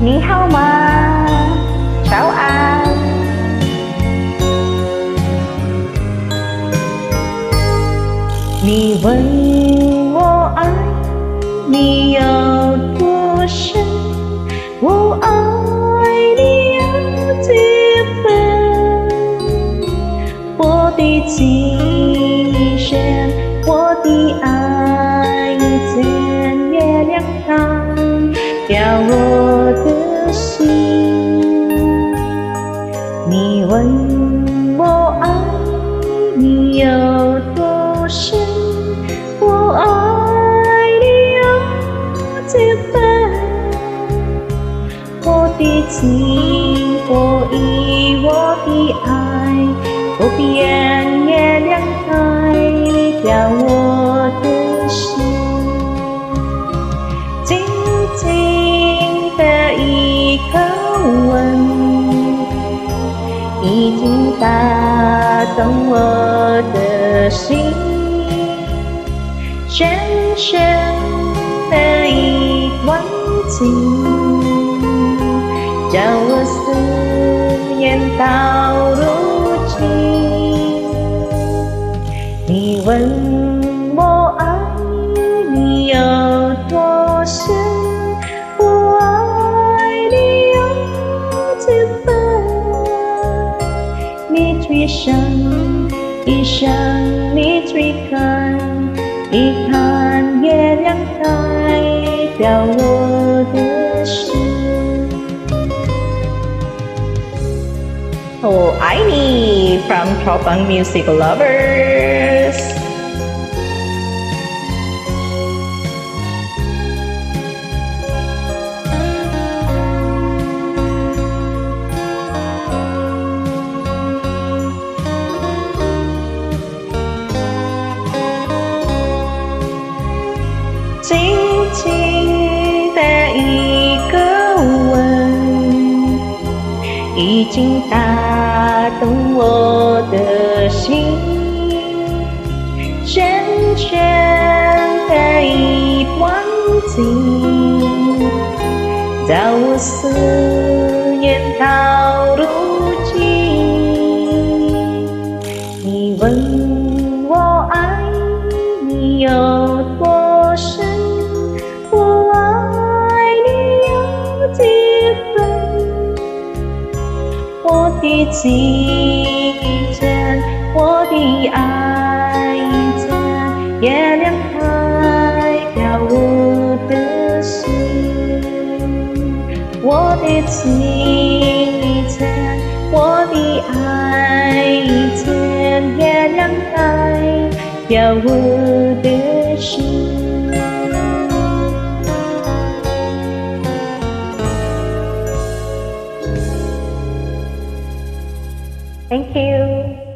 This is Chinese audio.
你好吗？早安。你问我爱你有多深，我爱你有几分？我的情深，我的爱像月亮般照我的心。你问我爱你有多深，我爱你有几分？我的情，我意，我的爱，不变月亮代表我的心。静静的一个吻，已经打动我的心。深深的一段情，叫我思念到如今。你问我爱你有多深，我爱你有几分？你最深，一生你最看，一看月亮代表我的心。我爱你 from Tropang Music Lovers。静静的一个吻，已经打动我的心。深深的一段情，叫我思念到如今。你问我爱你有多深，我爱你有几分？我的情真，我的爱真，月亮代表我的心。我的情真，我的爱真，月亮代表我的心。Thank you.